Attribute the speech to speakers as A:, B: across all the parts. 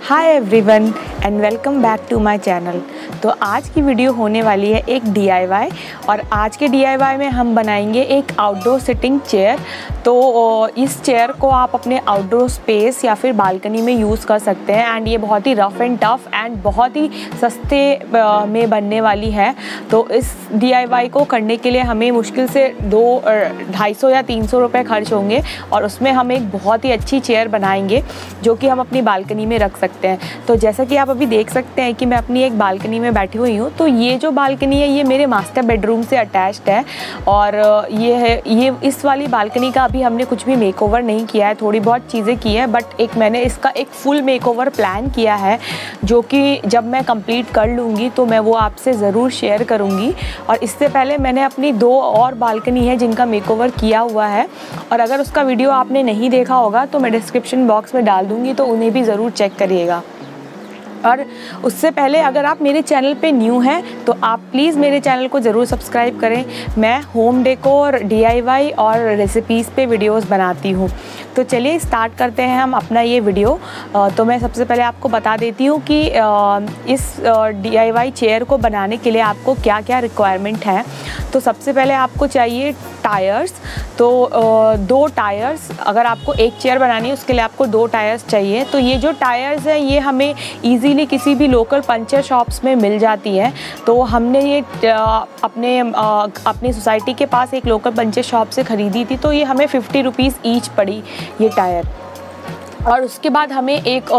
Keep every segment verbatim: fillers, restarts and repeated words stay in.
A: Hi everyone and welcome back to my channel. तो आज की वीडियो होने वाली है एक डी आई वाई और आज के डी आई वाई में हम बनाएंगे एक आउटडोर सिटिंग चेयर। तो इस चेयर को आप अपने आउटडोर स्पेस या फिर बालकनी में यूज़ कर सकते हैं एंड ये बहुत ही रफ़ एंड टफ़ एंड बहुत ही सस्ते में बनने वाली है। तो इस डी आई वाई को करने के लिए हमें मुश्किल से दो ढाई सौ या तीन सौ रुपये खर्च होंगे और उसमें हम एक बहुत ही अच्छी चेयर बनाएंगे जो कि हम अपनी बालकनी में रख सकते हैं। तो जैसा कि आप अभी देख सकते हैं कि मैं अपनी एक बालकनी में बैठी हुई हूँ। तो ये जो बालकनी है ये मेरे मास्टर बेडरूम से अटैच्ड है और ये है ये इस वाली बालकनी का अभी हमने कुछ भी मेकओवर नहीं किया है, थोड़ी बहुत चीज़ें की है, बट एक मैंने इसका एक फुल मेकओवर प्लान किया है जो कि जब मैं कंप्लीट कर लूँगी तो मैं वो आपसे ज़रूर शेयर करूँगी। और इससे पहले मैंने अपनी दो और बालकनी है जिनका मेकओवर किया हुआ है और अगर उसका वीडियो आपने नहीं देखा होगा तो मैं डिस्क्रिप्शन बॉक्स में डाल दूँगी, तो उन्हें भी ज़रूर चेक करिएगा। और उससे पहले अगर आप मेरे चैनल पे न्यू हैं तो आप प्लीज़ मेरे चैनल को ज़रूर सब्सक्राइब करें। मैं home decor, D I Y और रेसिपीज़ पे वीडियोस बनाती हूँ। तो चलिए स्टार्ट करते हैं हम अपना ये वीडियो। तो मैं सबसे पहले आपको बता देती हूँ कि इस डी आई वाई चेयर को बनाने के लिए आपको क्या क्या रिक्वायरमेंट है। तो सबसे पहले आपको चाहिए टायर्स। तो दो टायर्स, अगर आपको एक चेयर बनानी है उसके लिए आपको दो टायर्स चाहिए। तो ये जो टायर्स हैं ये हमें इजीली किसी भी लोकल पंचर शॉप्स में मिल जाती है। तो हमने ये अपने अपनी सोसाइटी के पास एक लोकल पंचर शॉप से ख़रीदी थी। तो ये हमें फिफ्टी रुपीज़ ईच पड़ी ये टायर। और उसके बाद हमें एक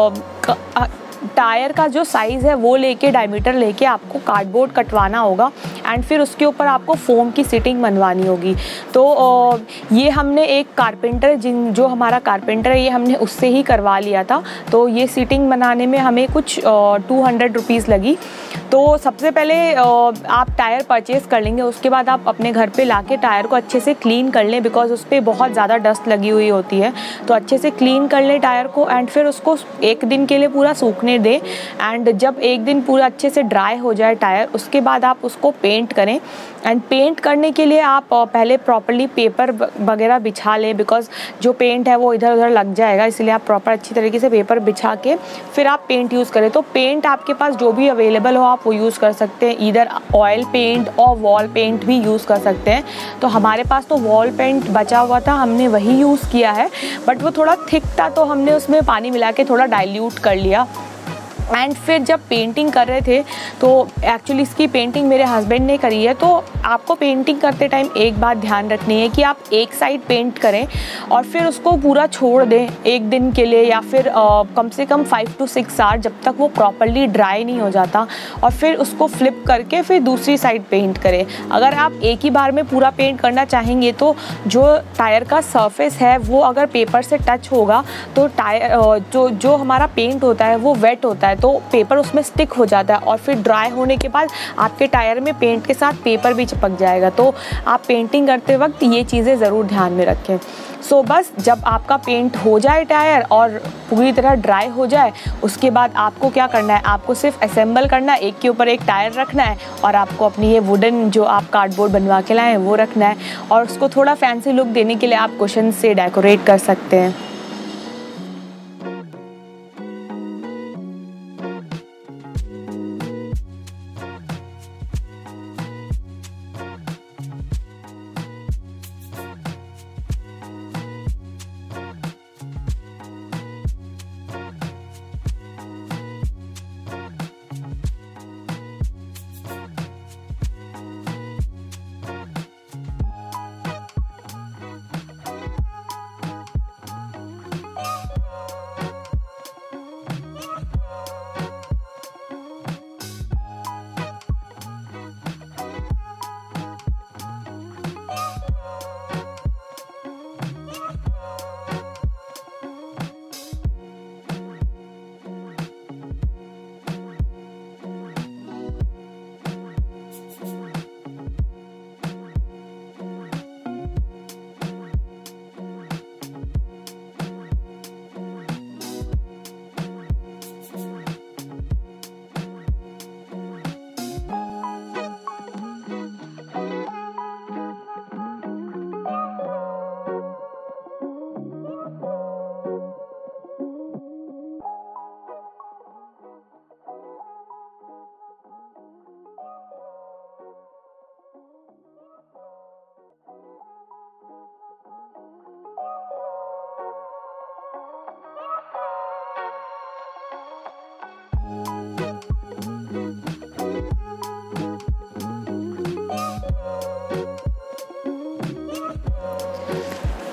A: आ, टायर का जो साइज़ है वो लेके डायमीटर लेके आपको कार्डबोर्ड कटवाना होगा एंड फिर उसके ऊपर आपको फोम की सीटिंग बनवानी होगी। तो ये हमने एक कारपेंटर जिन जो हमारा कारपेंटर है ये हमने उससे ही करवा लिया था। तो ये सीटिंग बनाने में हमें कुछ टू हंड्रेड रुपीज़ लगी। तो सबसे पहले आप टायर परचेज़ कर लेंगे, उसके बाद आप अपने घर पे लाके टायर को अच्छे से क्लीन कर लें बिकॉज़ उस पर बहुत ज़्यादा डस्ट लगी हुई होती है। तो अच्छे से क्लीन कर लें टायर को एंड फिर उसको एक दिन के लिए पूरा सूखने दें एंड जब एक दिन पूरा अच्छे से ड्राई हो जाए टायर उसके बाद आप उसको पेंट करें। एंड पेंट करने के लिए आप पहले प्रॉपर्ली पेपर वगैरह बिछा लें बिकॉज़ जो पेंट है वो इधर उधर लग जाएगा, इसलिए आप प्रॉपर अच्छी तरीके से पेपर बिछा के फिर आप पेंट यूज़ करें। तो पेंट आपके पास जो भी अवेलेबल हो आप वो यूज़ कर सकते हैं, इधर ऑयल पेंट और वॉल पेंट भी यूज़ कर सकते हैं। तो हमारे पास तो वॉल पेंट बचा हुआ था, हमने वही यूज़ किया है, बट वो थोड़ा थिक था तो हमने उसमें पानी मिला के थोड़ा डाइल्यूट कर लिया। एंड फिर जब पेंटिंग कर रहे थे तो एक्चुअली इसकी पेंटिंग मेरे हस्बैंड ने करी है। तो आपको पेंटिंग करते टाइम एक बात ध्यान रखनी है कि आप एक साइड पेंट करें और फिर उसको पूरा छोड़ दें एक दिन के लिए या फिर आ, कम से कम फाइव टू सिक्स आवर जब तक वो प्रॉपर्ली ड्राई नहीं हो जाता, और फिर उसको फ्लिप करके फिर दूसरी साइड पेंट करें। अगर आप एक ही बार में पूरा पेंट करना चाहेंगे तो जो टायर का सरफेस है वो अगर पेपर से टच होगा तो टायर जो जो हमारा पेंट होता है वो वेट होता है तो पेपर उसमें स्टिक हो जाता है और फिर ड्राई होने के बाद आपके टायर में पेंट के साथ पेपर भी चिपक जाएगा। तो आप पेंटिंग करते वक्त ये चीज़ें ज़रूर ध्यान में रखें। सो बस जब आपका पेंट हो जाए टायर और पूरी तरह ड्राई हो जाए उसके बाद आपको क्या करना है, आपको सिर्फ असेंबल करना है, एक के ऊपर एक टायर रखना है और आपको अपनी ये वुडन जो आप कार्डबोर्ड बनवा के लाएँ वो रखना है और उसको थोड़ा फैंसी लुक देने के लिए आप कुशन से डेकोरेट कर सकते हैं।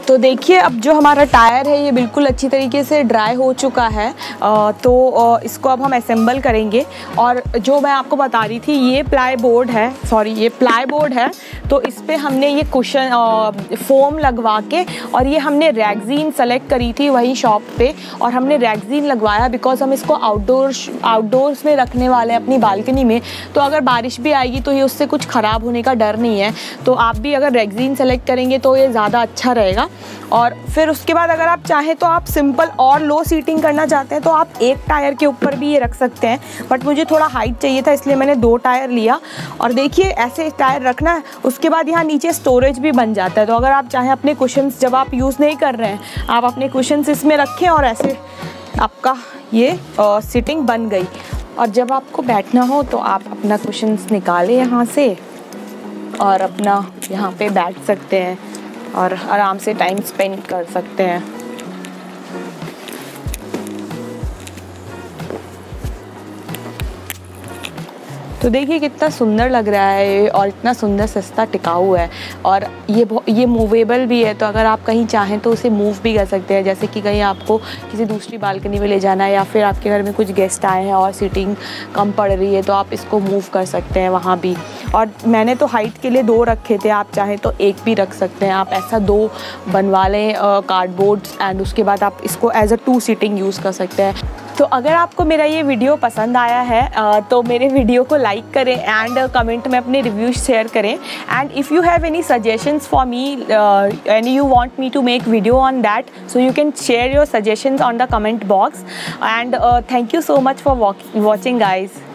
A: तो देखिए अब जो हमारा टायर है ये बिल्कुल अच्छी तरीके से ड्राई हो चुका है। तो इसको अब हम असेंबल करेंगे। और जो मैं आपको बता रही थी ये प्लाई बोर्ड है, सॉरी ये प्लाई बोर्ड है। तो इस पर हमने ये कुशन फोम लगवा के और ये हमने रैगज़ीन सेलेक्ट करी थी वही शॉप पे, और हमने रैगज़ीन लगवाया बिकॉज हम इसको आउटडोर्स आउटडोर्स में रखने वाले हैं अपनी बालकनी में। तो अगर बारिश भी आएगी तो ये उससे कुछ ख़राब होने का डर नहीं है। तो आप भी अगर रैगज़ीन सेलेक्ट करेंगे तो ये ज़्यादा अच्छा रहेगा। और फिर उसके बाद अगर आप चाहें तो आप सिंपल और लो सीटिंग करना चाहते हैं तो आप एक टायर के ऊपर भी ये रख सकते हैं, बट मुझे थोड़ा हाइट चाहिए था इसलिए मैंने दो टायर लिया। और देखिए ऐसे टायर रखना है, उसके बाद यहाँ नीचे स्टोरेज भी बन जाता है। तो अगर आप चाहें अपने कुशन्स जब आप यूज़ नहीं कर रहे हैं आप अपने कुशन्स इसमें रखें और ऐसे आपका ये सीटिंग बन गई। और जब आपको बैठना हो तो आप अपना कुशन्स निकालें यहाँ से और अपना यहाँ पे बैठ सकते हैं और आराम से टाइम स्पेंड कर सकते हैं। तो देखिए कितना सुंदर लग रहा है और इतना सुंदर सस्ता टिकाऊ है। और ये ये मूवेबल भी है, तो अगर आप कहीं चाहें तो उसे मूव भी कर सकते हैं। जैसे कि कहीं आपको किसी दूसरी बालकनी में ले जाना है या फिर आपके घर में कुछ गेस्ट आए हैं और सीटिंग कम पड़ रही है तो आप इसको मूव कर सकते हैं वहाँ भी। और मैंने तो हाइट के लिए दो रखे थे, आप चाहें तो एक भी रख सकते हैं। आप ऐसा दो बनवा लें कार्डबोर्ड्स एंड उसके बाद आप इसको as a two seating use कर सकते हैं। तो अगर आपको मेरा ये वीडियो पसंद आया है तो मेरे वीडियो को लाइक करें एंड कमेंट में अपने रिव्यूज शेयर करें। And if you have any suggestions for me and you want me to make video on that, so you can share your suggestions on the comment box. And thank you so much for watching guys.